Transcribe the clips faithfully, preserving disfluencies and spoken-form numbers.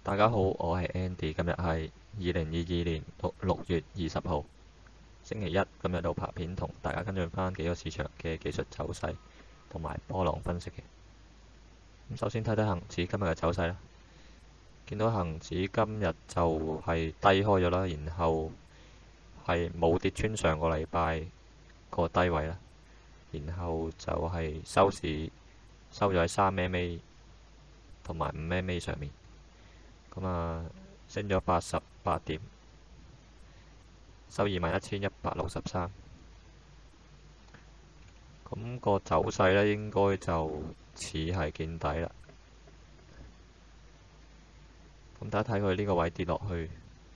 大家好，我係 Andy，今日係二零二二年六六月二十號，星期一。今日度拍片同大家跟進翻幾個市場嘅技術走勢同埋波浪分析嘅。咁首先睇睇恒指今日嘅走勢啦，見到恒指今日就係低開咗啦，然後係冇跌穿上個禮拜個低位啦，然後就係收市收咗喺三 M A 同埋五 M A 上面。咁啊，升咗八十八點，收二萬一千一百六十三。咁個走勢呢，應該就似係見底啦。咁大家睇佢呢個位跌落去，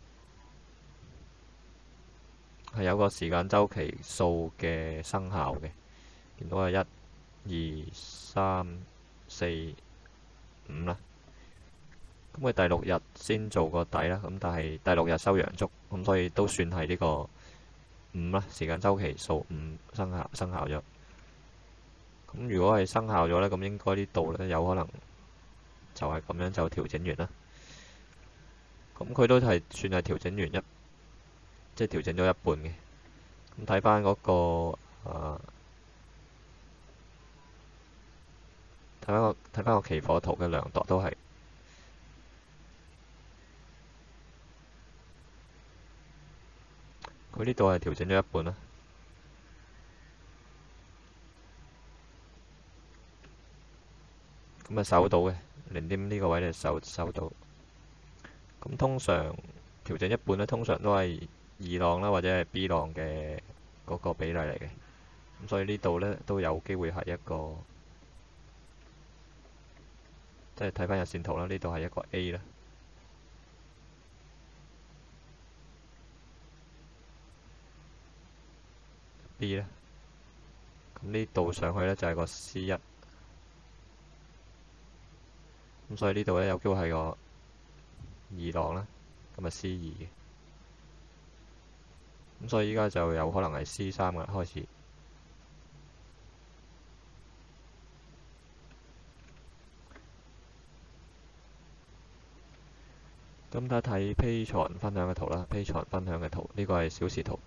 係有個時間周期數嘅生效嘅，見到係一、二、三、四、五啦。咁佢第六日先做個底啦，咁但係第六日收陽燭，咁所以都算係呢個五啦，時間周期數五生效生效咗。咁如果係生效咗呢，咁應該呢度呢，有可能就係咁樣就調整完啦。咁佢都係算係調整完一，即係調整咗一半嘅。咁睇翻嗰個誒，睇翻個睇翻個期貨圖嘅量度都係。佢呢度係調整咗一半啦，咁啊守到嘅零點呢個位咧守守到。咁通常調整一半咧，通常都係二浪啦或者係 B 浪嘅嗰個比例嚟嘅。咁所以呢度咧都有機會係一個，即係睇翻日線圖啦，呢度係一個 A 啦。B 咧，咁呢度上去呢，就係個 C 一，咁所以呢度呢，有機會係個二浪啦，咁啊 C 二嘅，咁所以依家就有可能係 C 三嘅開始。咁睇睇 Patreon 分享嘅圖啦，Patreon 分享嘅圖呢個係小時圖。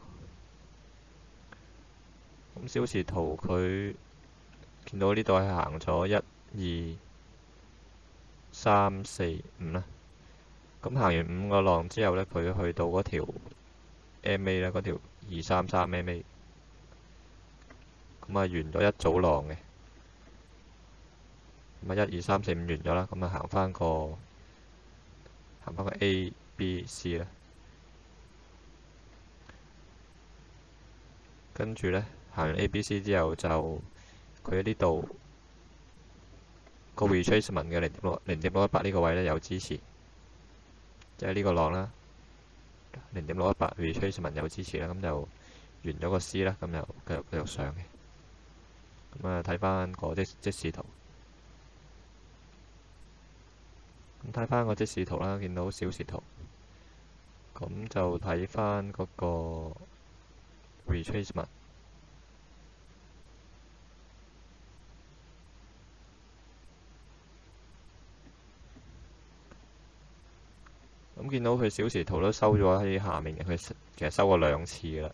咁小時圖佢見到呢度係行咗一、二、三、四、五啦。咁行完五個浪之後呢，佢去到嗰條 M A 咧，嗰條二三三 M A， 咁啊完咗一組浪嘅。咁啊一二三四五完咗啦，咁啊行翻個行翻個 A、B、C 啦，跟住呢。行完 A、B、C 之後就佢喺呢度個 retracement 嘅零點六零點六一八呢個位呢有支持，即係呢個浪啦，零點六一八 retracement 有支持啦，咁就完咗個 C 啦，咁就繼續繼續上嘅。咁啊睇翻個即即時圖，咁睇翻個即時圖啦，見到小時圖，咁就睇翻嗰個 retracement。咁見到佢小時圖都收咗喺下面嘅，佢其實收過兩次㗎啦。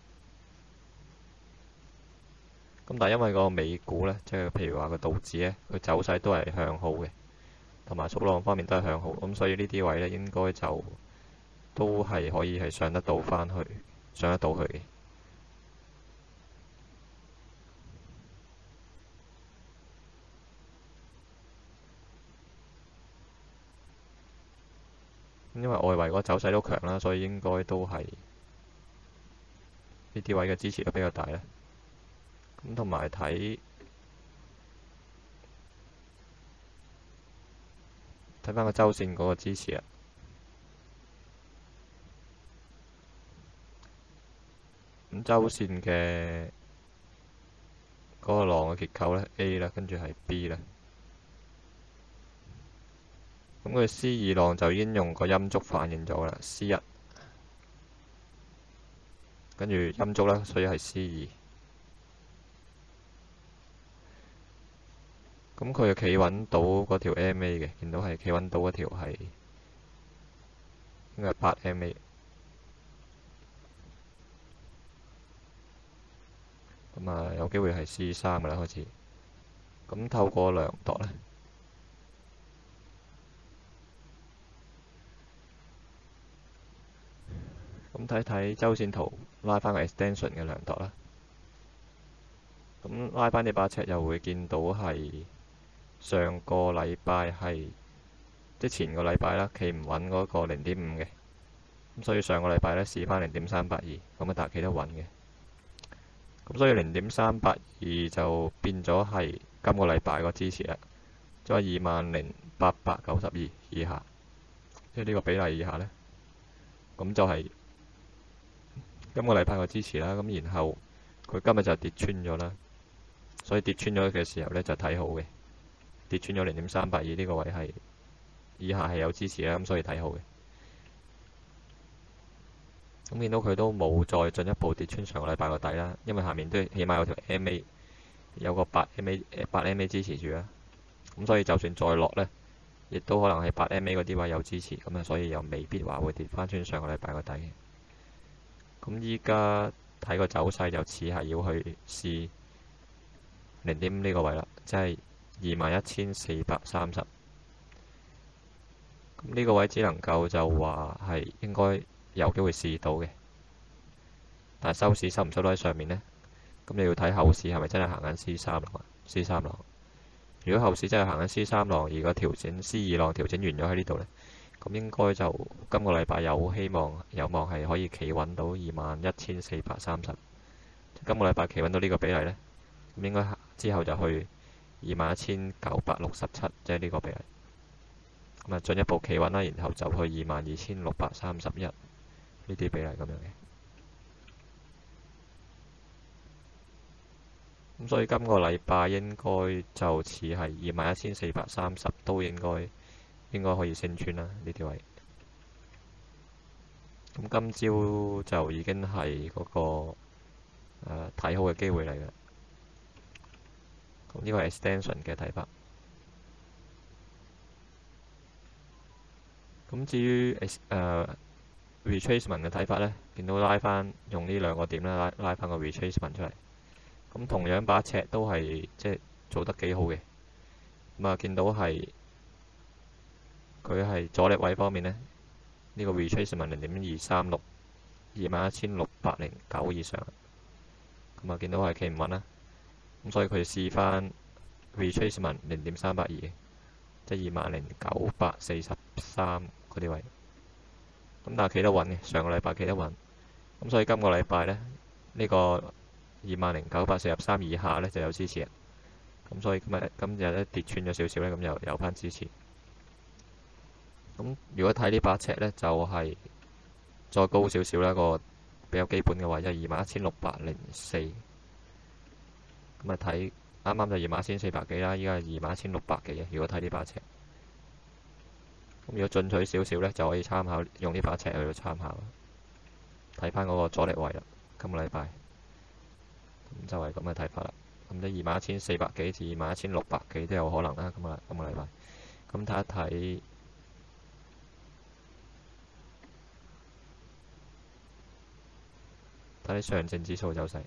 咁但係因為個美股呢，即係譬如話個道指呢，佢走勢都係向好嘅，同埋速浪方面都係向好，咁所以呢啲位呢，應該就都係可以係上得到翻去，上得到去嘅。因為外圍個走勢都強啦，所以應該都係呢啲位嘅支持都比較大啦。咁同埋睇睇翻個周線嗰個支持啊。咁周線嘅嗰個浪嘅結構呢 A 啦，跟住係 B 啦。咁佢 C 二浪就已經用個陰燭反映咗啦 ，C 一，跟住陰燭啦，所以係 C 二。咁佢又企穩到嗰條 M A 嘅，見到係企穩到嗰條係應該係八 M A。咁啊，有機會係 C 三噶啦開始。咁透過量度呢，咁睇睇周線圖，拉翻個 extension 嘅量度啦。咁拉翻呢把尺又會見到係上個禮拜係即前個禮拜啦，企唔穩嗰個零點五嘅。咁所以上個禮拜呢，試翻零點三八二，咁啊但係企得穩嘅。咁所以零點三八二就變咗係今個禮拜個支持啦，即係二萬零八百九十二以下，即係呢個比例以下呢，咁就係今個禮拜個支持啦。咁然後佢今日就跌穿咗啦，所以跌穿咗嘅時候呢，就睇好嘅，跌穿咗零點三八二呢個位係以下係有支持啦，咁所以睇好嘅。咁見到佢都冇再進一步跌穿上個禮拜個底啦，因為下面都起碼有條 M A， 有個八 M A 八 M A 支持住啦。咁所以就算再落呢，亦都可能係八 M A 嗰啲位有支持，咁啊所以又未必話會跌翻穿上個禮拜個底嘅。咁依家睇個走勢就似係要去試零點五呢個位啦，即係二萬一千四百三十。咁呢個位只能夠就話係應該有機會試到嘅，但係收市收唔收到喺上面呢？咁你要睇後市係咪真係行緊 C 三浪啊 ？C 三浪，如果後市真係行緊 C 三浪，而個調整 C 二浪調整完咗喺呢度呢，咁應該就今個禮拜有希望有望係可以企穩到二萬一千四百三十。今個禮拜企穩到呢個比例呢，咁應該之後就去二萬一千九百六十七，即係呢個比例。咁啊進一步企穩啦，然後就去二萬二千六百三十一。呢啲比例咁樣嘅，咁所以今個禮拜應該就似係二萬一千四百三十，都應該應該可以升穿啦呢啲位。咁今朝就已經係嗰、那個誒睇、呃、好嘅機會嚟嘅。咁呢個係 extension 嘅睇法。咁至於誒，呃 retracement 嘅睇法呢，見到拉翻用呢兩個點咧，拉拉翻個 retracement 出嚟。咁同樣把尺都係即係做得幾好嘅。咁啊，見到係佢係阻力位方面呢，呢、這個 retracement 零點二三六，二萬一千六百零九以上。咁啊，見到係企唔穩啦。咁所以佢試翻 retracement 零點三八二，即係二萬零九百四十三嗰啲位。咁但係企得穩嘅，上個禮拜企得穩，咁所以今個禮拜呢，呢、這個二萬零九百四十三以下呢就有支持嘅，咁所以今日今日咧跌穿咗少少呢，咁又有翻支持。咁如果睇呢把尺呢，就係、是、再高少少啦，個比較基本嘅位就係二萬一千六百零四，咁啊睇啱啱就二萬一千四百幾啦，依家係二萬一千六百幾嘅。如果睇呢把尺。咁如果進取少少呢，就可以參考用呢把尺去到參考，睇翻嗰個阻力位啦。今個禮拜咁就係咁嘅睇法啦。咁即二萬一千四百幾至二萬一千六百幾都有可能啦。今個今個禮拜，咁睇一睇睇上證指數走勢。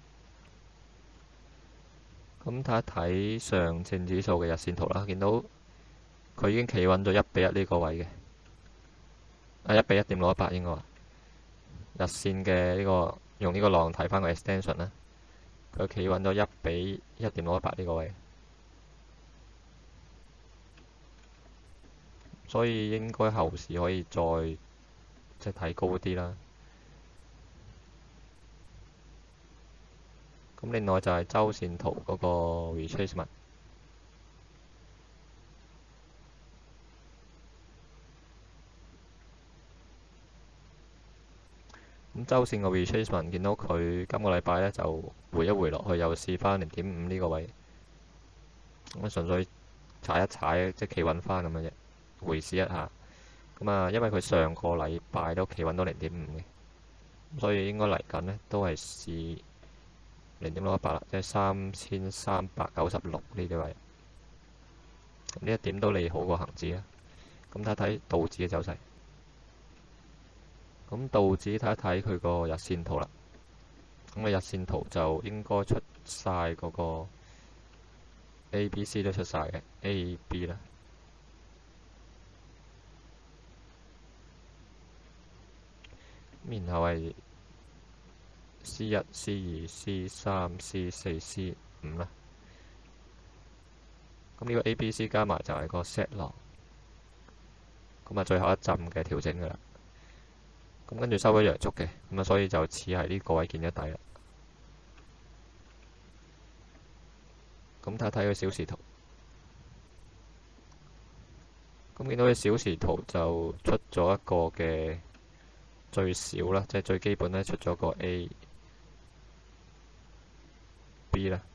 咁睇一睇上證指數嘅日線圖啦，見到佢已經企穩咗一比一呢個位嘅，啊一比一點六一八應該話日線嘅呢個用呢個浪睇翻個 extension 啦，佢企穩咗一比一點六一八呢個位，所以應該後市可以再即係睇高啲啦。咁另外就係周線圖嗰個 retracement。咁周線個 retracement 見到佢今個禮拜咧就回一回落去，又試翻零點五呢個位，咁純粹踩一踩，即係企穩翻咁樣啫，回試一下。咁啊，因為佢上個禮拜都企穩到零點五嘅，所以應該嚟緊呢都係試零點六一八啦，即係三千三百九十六呢啲位。咁呢一點都利好過恒指啦。咁睇睇道指嘅走勢。 咁道指睇一睇佢個日線圖啦。咁個日線圖就應該出晒嗰個 A、B、C 都出晒嘅 A、B 啦。然後係 C 一、C 二、C 三、C 四、C 五啦。咁呢個 A、B、C 加埋就係個 Z 浪。咁啊，最後一陣嘅調整噶啦。咁跟住收咗陽燭嘅，咁啊，所以就似係呢個位見咗底啦。咁睇睇個小時圖，咁見到個小時圖就出咗一個嘅最少啦，即係最基本咧，出咗個 A、B 啦。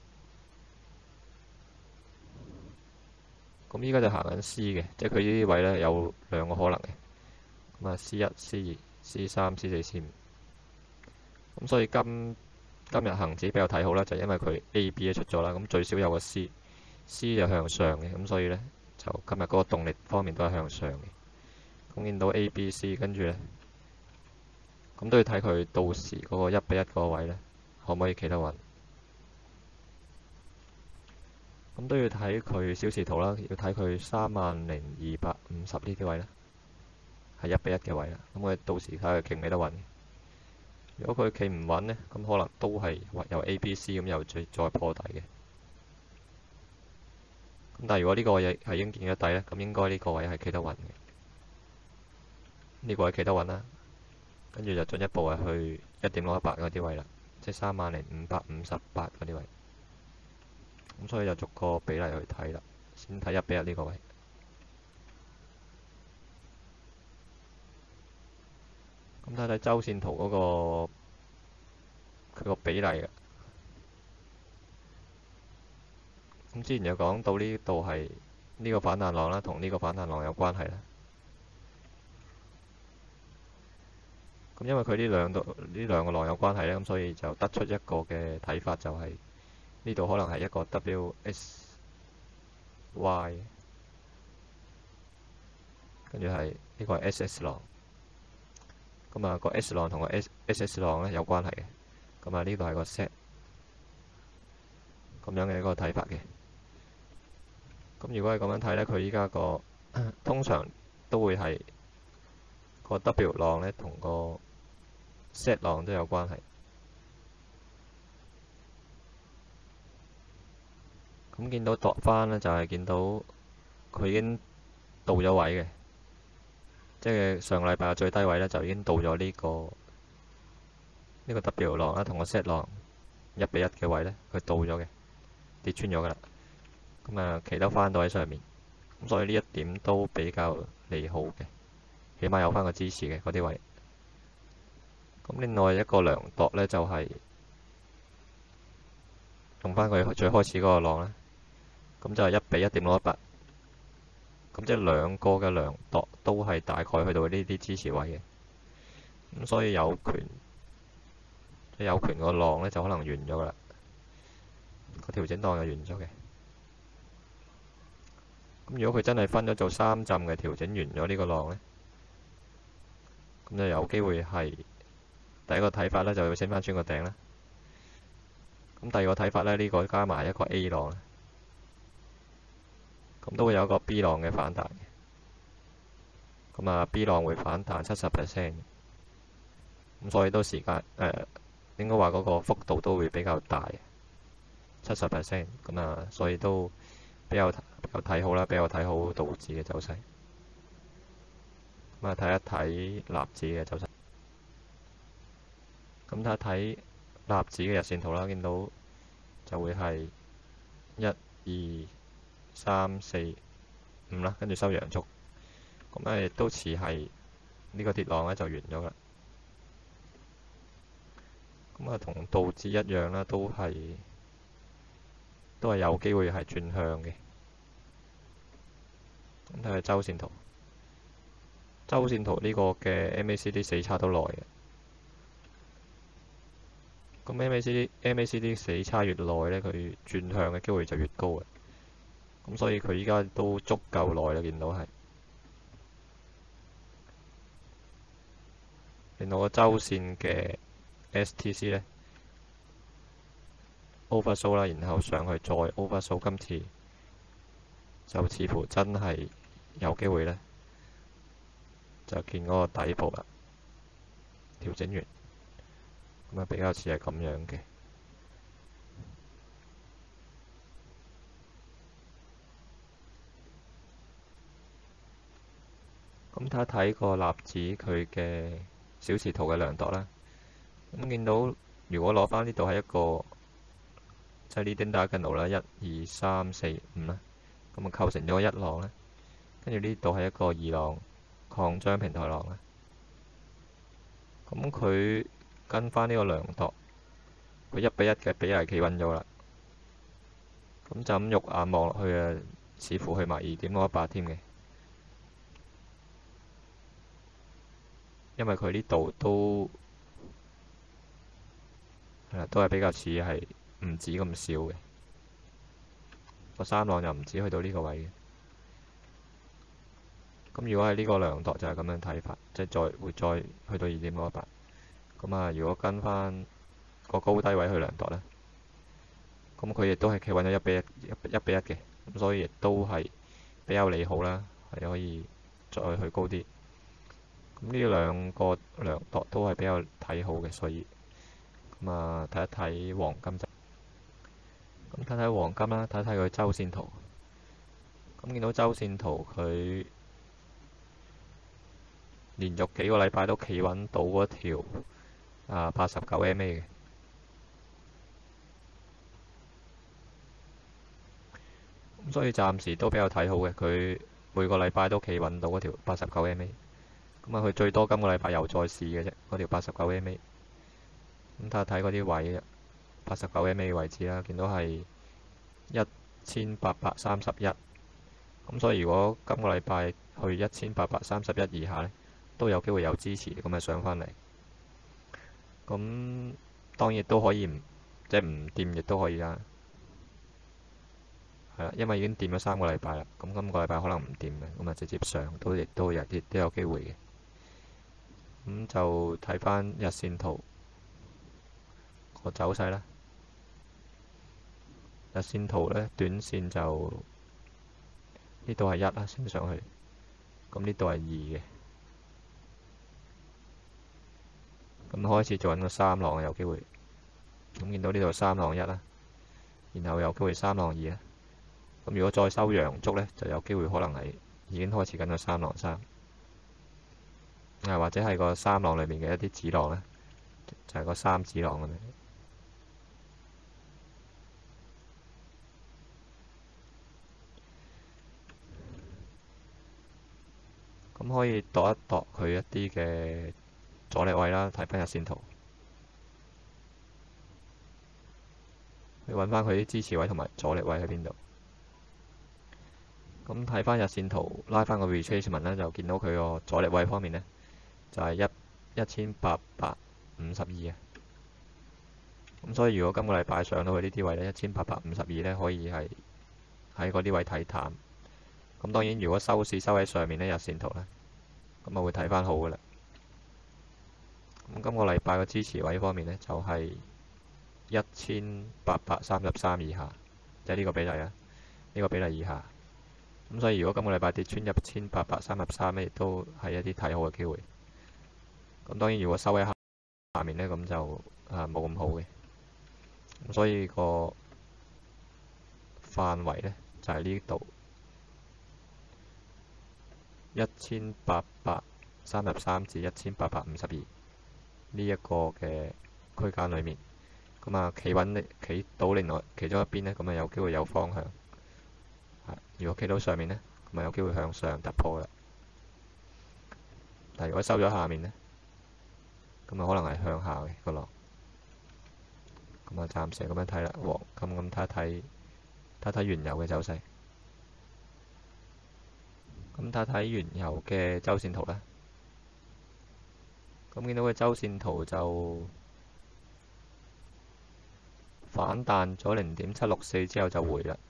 咁依家就行緊 C 嘅，即係佢呢啲位咧有兩個可能嘅。咁啊，C 一、C 二、C 三、C 四、C 五。咁所以今今日恆指比較睇好啦，就因為佢 A、B 都出咗啦，咁最少有個 C，C 就向上嘅，咁所以呢，就今日嗰個動力方面都係向上嘅。咁見到 A、B、C， 跟住呢，咁都要睇佢到時嗰個一比一嗰個位呢，可唔可以企得穩？咁都要睇佢小時圖啦，要睇佢三萬零二百五十呢啲位啦，係一比一嘅位啦。咁我哋到時睇佢企唔企得穩。如果佢企唔穩呢，咁可能都係由 A、B、C 咁又再再破底嘅。咁但係如果呢個位係已經見咗底呢，咁應該呢個位係企得穩嘅。呢個位企得穩啦，跟住就進一步係去一點六一八嗰啲位啦，即係三萬零五百五十八嗰啲位。咁所以就逐個比例去睇啦，先睇一比一呢個位。咁睇睇周線圖嗰個佢個比例嘅。咁之前就講到呢度係呢個反彈浪啦，同呢個反彈浪有關係啦。咁因為佢呢兩度呢兩個浪有關係咧，咁所以就得出一個嘅睇法，就係呢度可能係一個 W S Y， 跟住係呢個係 S S 浪。咁啊，個 S 浪同個 S S S 浪咧有關係嘅。咁啊，呢度係個 set 咁樣嘅一個睇法嘅。咁如果係咁樣睇咧，佢依家個通常都會係個 W 浪咧同個 set 浪都有關係。咁見到度翻咧，就係見到佢已經到咗位嘅。即係上個禮拜嘅最低位咧，就已經到咗呢個呢個 W 浪啦，同個 Z 浪一比一嘅位咧，佢到咗嘅，跌穿咗噶啦。咁啊，企得翻到喺上面，咁所以呢一點都比較利好嘅，起碼有翻個支持嘅嗰啲位。咁另外一個量度咧，就係用翻佢最開始嗰個浪咧，咁就係一比一點六一八。咁即係兩個嘅量度都係大概去到呢啲支持位嘅，咁所以有權即係有權個浪咧就可能完咗噶啦，個調整浪就完咗嘅。咁如果佢真係分咗做三浸嘅調整完咗呢個浪咧，咁就有機會係第一個睇法咧就會升翻穿個頂啦。咁第二個睇法咧，呢個加埋一個 A 浪。咁都會有一個 B 浪嘅反彈嘅，咁啊 B 浪會反彈七十 percent， 咁所以都時間誒、呃、應該話嗰個幅度都會比較大，七十 percent， 咁啊所以都比較比較睇好啦，比較睇好道指嘅走勢。咁啊睇一睇納指嘅走勢，咁睇一睇納指嘅日線圖啦，見到就會係一二三四五啦，跟住收陽燭，咁咧亦都似係呢個跌浪咧就完咗啦。咁啊，同道指一樣啦，都係都係有機會係轉向嘅。咁睇下周線圖，周線圖呢個嘅 M A C D 死叉都耐嘅。咁 M A C D M A C D 死叉越耐咧，佢轉向嘅機會就越高嘅。咁所以佢依家都足夠耐啦，見到係見到個周線嘅 S T C 呢 oversold 啦，然後上去再 oversold，今次就似乎真係有機會呢，就見嗰個底部啦，調整完，咁啊比較似係咁樣嘅。咁睇一睇個納指佢嘅小時圖嘅量度啦，咁見到如果攞翻呢度係一個即係呢啲打緊路啦，一二三四五啦，咁啊構成咗一浪啦，跟住呢度係一個二浪擴張平台浪啦，咁佢跟翻呢個量度，佢一比一嘅比例企穩咗啦，咁就咁肉眼望落去啊，似乎去埋二點六一八添嘅。因為佢呢度都係啦，都係比較似係唔止咁少嘅，個三浪又唔止去到呢個位嘅。咁如果係呢個量度就係咁樣睇法，即係再會再去到二點六一八。咁啊，如果跟翻個高低位去量度呢，咁佢亦都係企穩咗一比一一比一嘅，咁所以亦都係比較利好啦，係可以再去高啲。咁呢兩個量度都係比較睇好嘅，所以咁啊睇一睇黃金就咁睇睇黃金啦，睇睇佢周線圖。咁見到周線圖佢連續幾個禮拜都企穩到嗰條啊八十九 M A 嘅，咁所以暫時都比較睇好嘅。佢每個禮拜都企穩到嗰條八十九 M A。咁啊，佢最多今個禮拜又再試嘅啫，嗰條八十九 M A。咁睇下睇嗰啲位，八十九 M A 嘅位置啦，見到係一千八百三十一。咁所以如果今個禮拜去一千八百三十一以下呢，都有機會有支持，咁啊上返嚟。咁當然都可以唔即係唔掂，亦都可以啦。係啦，因為已經掂咗三個禮拜啦，咁今個禮拜可能唔掂嘅，咁啊直接上都亦都有亦都有機會嘅。咁就睇翻日線圖個走勢啦。日線圖呢，短線就呢度係一啦，升上去。咁呢度係二嘅。咁開始做緊個三浪有機會。咁見到呢度三浪一啦，然後有機會三浪二啦。咁如果再收陽燭呢，就有機會可能係已經開始緊個三浪三。啊，或者係個三浪裏面嘅一啲子浪呢，就係個三子浪咁樣。咁可以度一度佢一啲嘅阻力位啦，睇翻日線圖，去揾翻佢啲支持位同埋阻力位喺邊度。咁睇翻日線圖，拉翻個 retracement 呢，就見到佢個阻力位方面呢，就係一一千八百五十二啊。咁所以如果今個禮拜上到去呢啲位呢，一千八百五十二呢，可以係喺嗰啲位睇淡。咁當然如果收市收喺上面呢，日線圖呢，咁啊會睇翻好噶啦。咁今個禮拜個支持位方面呢，就係一千八百三十三以下，即係呢個比例啊，呢個比例以下。咁所以如果今個禮拜跌穿一千八百三十三呢，亦都係一啲睇好嘅機會。咁當然如果收喺下面呢，咁就啊冇咁好嘅。咁所以個範圍呢，就係呢度一千八百三十三至一千八百五十二呢一個嘅區間裏面。咁啊企穩企到另外其中一邊呢，咁啊有機會有方向。如果企到上面呢，咁啊有機會向上突破啦。但如果收咗下面呢，咁啊可能係向下嘅個浪。咁啊暫時咁樣睇啦，黃金咁睇一睇，睇睇原油嘅走勢。咁睇睇原油嘅周線圖啦。咁見到嘅周線圖就反彈咗零點七六四之後就回啦。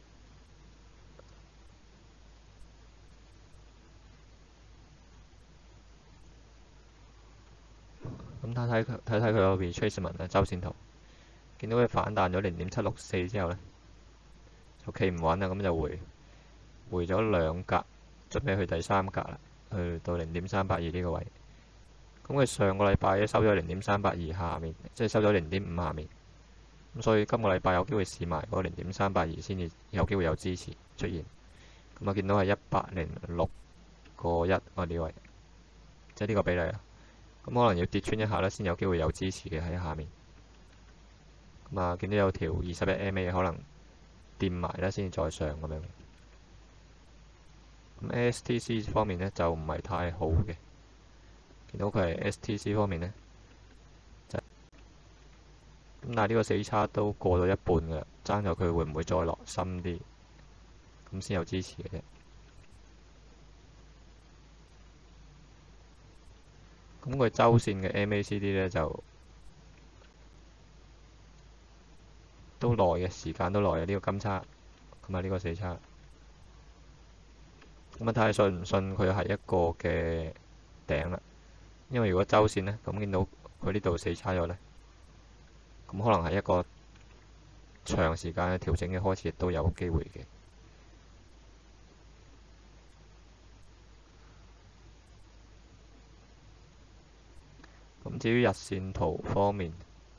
咁睇睇佢睇睇佢個 retracement 啊，周線圖，見到佢反彈咗零點七六四之後呢，就企唔穩啦，咁就回回咗兩格，準備去第三格啦，去到零點三八二呢個位。咁佢上個禮拜咧收咗零點三八二下面，即係收咗零點五下面。咁所以今個禮拜有機會試埋嗰零點三八二先至有機會有支持出現。咁啊見到係一百零六個一啊呢位，即係呢個比例啊。咁可能要跌穿一下咧，先有機會有支持嘅喺下面。咁啊見到有條二十一 M A 可能掂埋咧，先至再上咁樣。咁 S T C 方面呢，就唔係太好嘅，見到佢係 S T C 方面呢，就咁，但係呢個死叉都過咗一半㗎啦，爭咗佢會唔會再落深啲，咁先有支持嘅啫。咁佢周線嘅 M A C D 呢，就都耐嘅，時間都耐嘅呢個金叉，咁啊呢個死叉。咁啊睇下信唔信佢係一個嘅頂啦，因為如果周線呢，咁見到佢呢度死叉咗呢，咁可能係一個長時間嘅調整嘅開始，亦都有機會嘅。咁至於日線圖方面，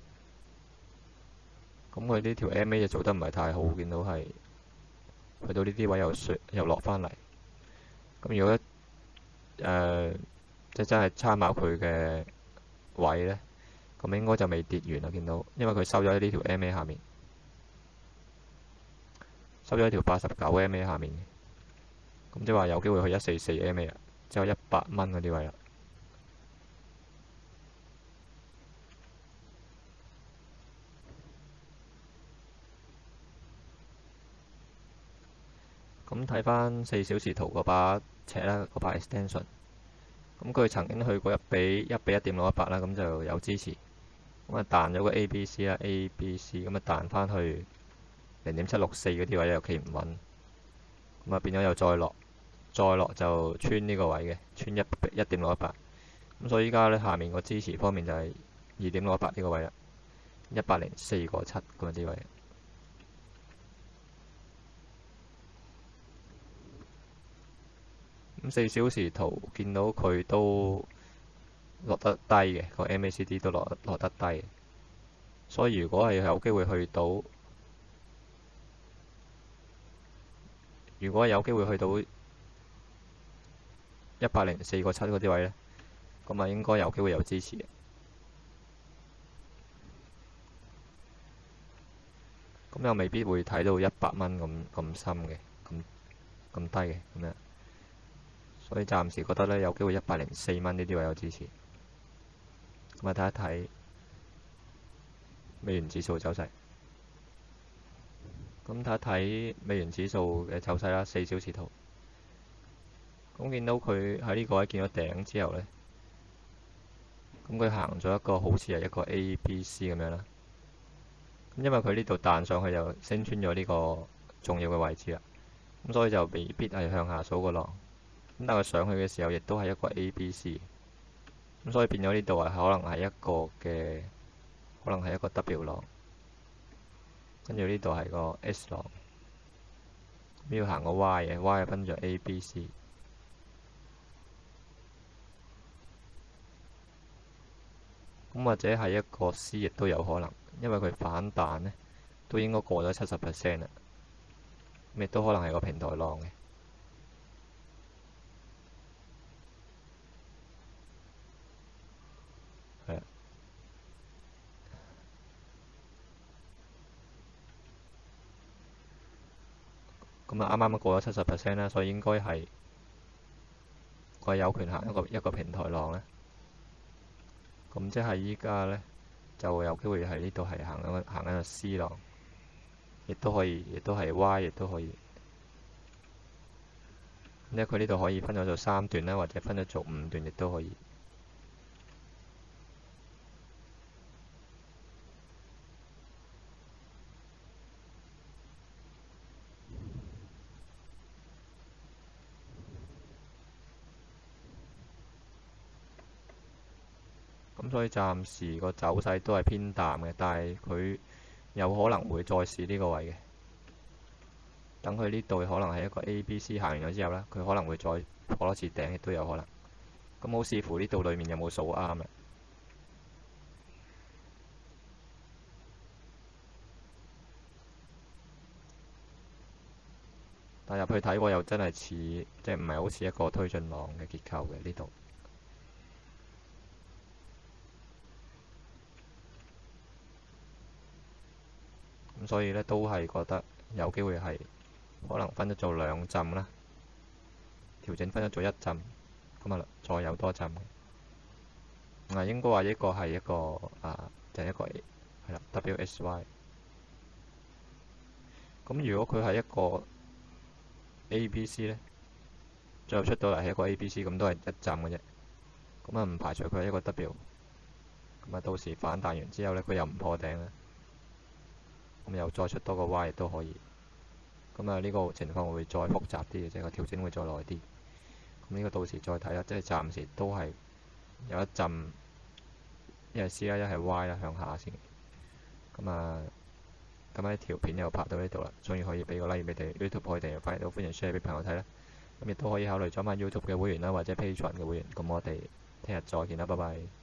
咁佢呢條 M A 就做得唔係太好，見到係去到呢啲位又又落返嚟。咁如果誒、呃、即係真係參考佢嘅位呢，咁應該就未跌完啦。見到因為佢收咗喺呢條 M A 下面，收咗喺條八十九 M A 下面嘅，咁即係話有機會去一四四 M A 啊，即係一百蚊嗰啲位啦。咁睇翻四小時圖嗰把尺啦，嗰把 extension，咁佢曾經去過一比一比一點六一八啦，咁就有支持。咁啊彈咗個 A B C 啦，A B C 咁啊彈翻去零點七六四嗰啲位又企唔穩，咁啊變咗又再落，再落就穿呢個位嘅，穿一一點六一八。咁所以依家呢，下面個支持方面就係二點六一八呢個位啦，一百零四個七咁啊啲位。咁四小時圖見到佢都落得低嘅，個 M A C D 都落落得低，所以如果係有機會去到，如果有機會去到一百零四個七嗰啲位呢，咁啊應該有機會有支持嘅。咁又未必會睇到一百蚊咁咁深嘅，咁咁低嘅咁樣。所以暫時覺得咧有機會一百零四蚊呢啲位有支持，咁啊睇一睇美元指數走勢。咁睇一睇美元指數嘅走勢啦，四小時圖。咁見到佢喺呢個位見到頂之後呢，咁佢行咗一個好似係一個 A B C 咁樣啦。咁因為佢呢度彈上去就升穿咗呢個重要嘅位置啦，咁所以就未必係向下數個浪。咁但係上去嘅時候，亦都係一個 A B C，咁所以變咗呢度係可能係一個嘅，可能係一個 W 浪，跟住呢度係個 S 浪，要行個 Y 嘅 Y 跟住 A B C，咁或者係一個 C 亦都有可能，因為佢反彈呢都應該過咗七十 percent 啦，咁亦都可能係個平台浪嘅。咁啊，啱啱過咗七十 percent 啦，所以應該係佢有權行一個一個平台浪咧。咁即係依家咧就有機會喺呢度係行一個行一個 C 浪，亦都可以，亦都係 Y，亦都可以。因為佢呢度可以分咗做三段啦，或者分咗做五段，亦都可以。 咁所以暫時個走勢都係偏淡嘅，但係佢有可能會再試呢個位嘅。等佢呢度可能係一個 A、B、C 行完咗之後呢，佢可能會再破多次頂，亦都有可能。咁好視乎呢度裡面有冇數啱啦。但入去睇過又真係似，即係唔係好似一個推進浪嘅結構嘅呢度。咁所以呢，都係覺得有機會係可能分咗做兩浸啦，調整分咗做一浸，咁啊再有多浸。啊，應該話呢個係一個啊，就係、一個係啦 W S Y。咁如果佢係一個 A、B、C 呢，最後出到嚟係一個 A、B、C，咁都係一浸嘅啫。咁啊唔排除佢係一個 W。咁啊到時反彈完之後呢，佢又唔破頂咧，咁又再出多個 Y 都可以。咁啊呢個情況會再複雜啲嘅，即係個調整會再耐啲。咁呢個到時再睇啦，即係暫時都係有一陣，一係 C 啦，一係 Y 啦，向下先。咁啊，咁呢條片又拍到呢度啦，終於可以俾個 like 俾你哋 YouTube 可以訂閱翻，都歡迎 share 俾朋友睇啦。咁亦都可以考慮咗翻 YouTube 嘅會員啦，或者 Patreon 嘅會員。咁我哋聽日再見啦，拜拜。